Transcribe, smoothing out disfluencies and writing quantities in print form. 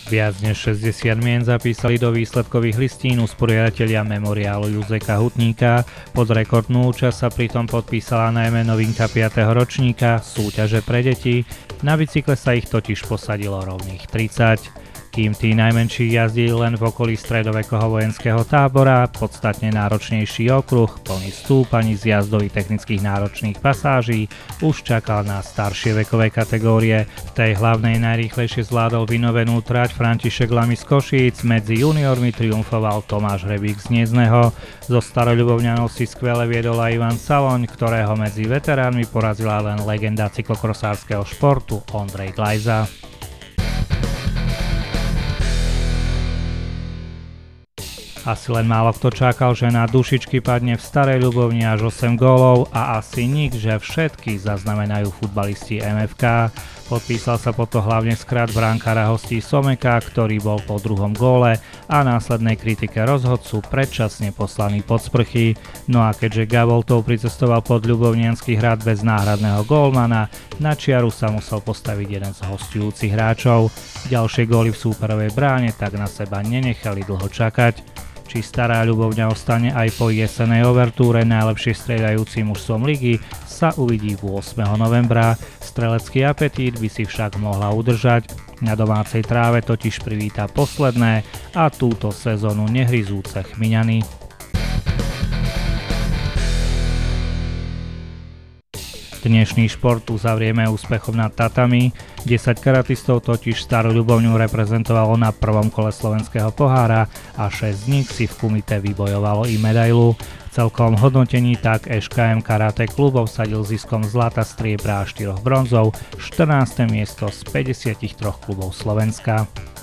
Viac než 60 mien zapísali do výsledkových listín usporiadatelia memoriálu Juzeka Hutníka. Pod rekordnú účasť sa pritom podpísala najmä novinka 5. ročníka, súťaže pre deti. Na bicykle sa ich totiž posadilo rovných 30. Kým tí najmenší jazdili len v okolí stredovekého vojenského tábora, podstatne náročnejší okruh, plný stúpaní z jazdových technických náročných pasáží, už čakal na staršie vekové kategórie. V tej hlavnej najrýchlejšie zvládol vynovenú trať František Lamy z Košíc, medzi juniormi triumfoval Tomáš Hrebík z Niezneho. Zo Staroľubovňanov si skvele viedol aj Ivan Saloň, ktorého medzi veteránmi porazila len legenda cyklokrosárskeho športu Ondrej Glajza. Asi len málo kto čakal, že na dušičky padne v Starej Ľubovni až 8 gólov a asi nik, že všetky zaznamenajú futbalisti MFK. Podpísal sa po to hlavne skrat brankára hostí Someka, ktorý bol po druhom góle a následnej kritike rozhodcu predčasne poslaný pod sprchy. No a keďže Gavoltov pricestoval pod ľubovniansky hrad bez náhradného gólmana, na čiaru sa musel postaviť jeden z hostujúcich hráčov. Ďalšie góly v súperovej bráne tak na seba nenechali dlho čakať. Či Stará Ľubovňa ostane aj po jesenej overtúre najlepšie strieľajúcim mužstvom ligy, sa uvidí 8. novembra. Strelecký apetít by si však mohla udržať. Na domácej tráve totiž privíta posledné a túto sezónu nehryzúce Chmiňany. Dnešný šport uzavrieme úspechom nad tatami. 10 karatistov totiž Starú Ľubovňu reprezentovalo na prvom kole slovenského pohára a 6 z nich si v kumite vybojovalo i medailu. V celkovom hodnotení tak ŠKM Karate klub obsadil ziskom zlata, striebra a 4 bronzov 14. miesto z 53 klubov Slovenska.